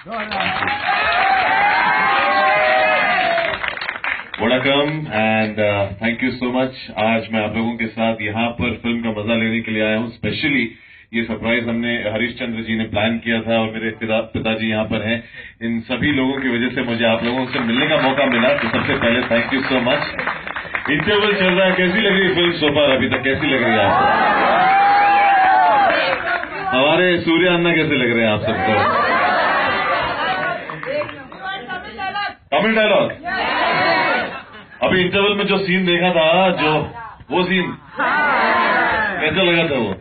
वणकम and thank you so much. आज मैं आप लोगों के साथ यहाँ पर फिल्म का मजा लेने के लिए आया हूँ। स्पेशली ये सरप्राइज हमने हरीशचंद्र जी ने प्लान किया था और मेरे पिताजी यहाँ पर हैं। इन सभी लोगों की वजह से मुझे आप लोगों से मिलने का मौका मिला, तो सबसे पहले thank you so much. Interval चल रहा है, कैसी लग रही है फिल्म सो फार अभी तक? कैसी लग रही है आपको? हमारे सूर्य अन्ना कैसे लग रहे हैं आप सबको? तमिल डायलॉग। अभी इंटरवल में जो सीन देखा था, जो वो सीन कैसा लगा था वो?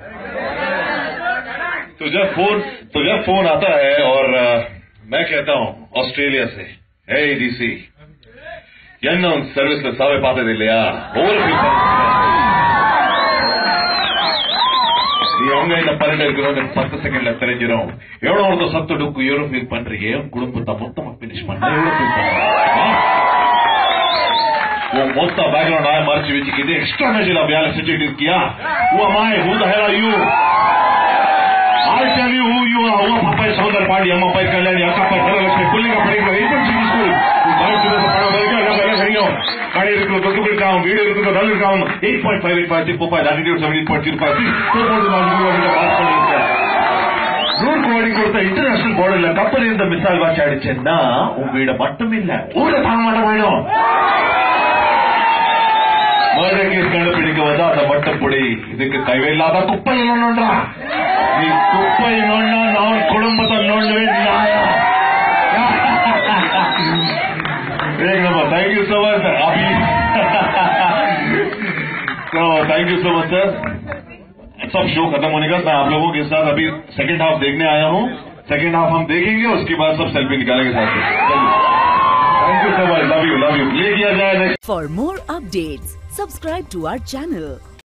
तो जब फोन आता है और मैं कहता हूँ ऑस्ट्रेलिया से, हे डीसी என்ன சர்வீஸ்ல சாவே பார்த்தது இல்லையா? ஒவ்வொரு நீ அவங்க இந்த பன்னெண்டு இருக்கிறவங்க 10 செகண்ட்ல தெரிஞ்சிடும். எவ்வளவு ஒருத்தர் சத்துடுக்கு எவ்வளவு ஃபீல் பண்றீங்க? குடும்பத்தை மொத்தமா பினிஷ் பண்ண எவ்வளவு ஃபீல் பண்றீங்க? वो मोस्ता बैकग्राउंड आया मर्च विच की एक्स्ट्रा मेजर अब यार सचिट किया वो माय who the hell are you I tell you who you are वो पापा सौंदर पाड़ी अम्मा पाई कल्याणी अक्का पाई सरल लक्ष्मी पुल्ली का पड़ी को एकदम सीधी स्कूल गाइड टू द पड़ा बैठ के अलग अलग हरियो गाड़ी इनको तो कुछ काम वीडियो इनको डल काम 8.5 8.5 attitude 17.05 तो बोल मालूम है बात कर ரூல் கோடிங் கொடுத்த இன்டர்நேஷனல் போர்டுல கப்பல் இந்த மிசால் வாட்ச் அடிச்சேன்னா உங்க வீட மட்டும் இல்ல ஊட தாங்க மாட்டோம். மர்டர் கேஸ் கண்டுபிடிக்க வந்தா அந்த மட்டும் பொடி இதுக்கு கைவில்லாத குப்பை நோண்டா நீ குப்பை நோண்டா நான் குடும்பத்தை நோண்டவே thank you so much sir. अभी तो thank you so much sir. सब शो खत्म होने का मैं आप लोगों के साथ अभी सेकंड हाफ देखने आया हूँ। सेकंड हाफ हम देखेंगे, उसके बाद सब सेल्फी निकालेंगे साथ में। Thank you so much, love you ले किया जाए next. For more updates, subscribe to our channel.